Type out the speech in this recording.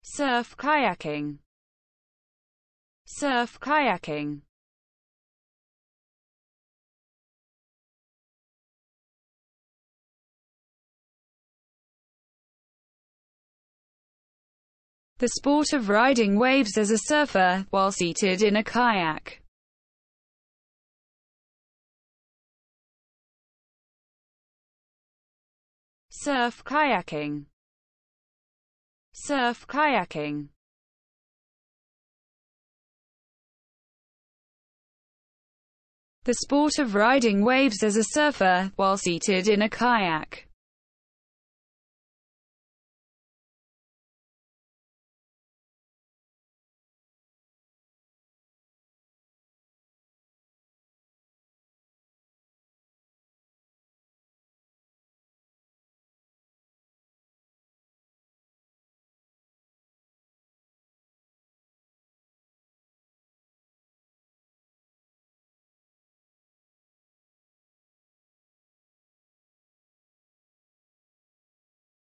Surf kayaking. Surf kayaking. The sport of riding waves as a surfer, while seated in a kayak. Surf kayaking. Surf kayaking. The sport of riding waves as a surfer, while seated in a kayak.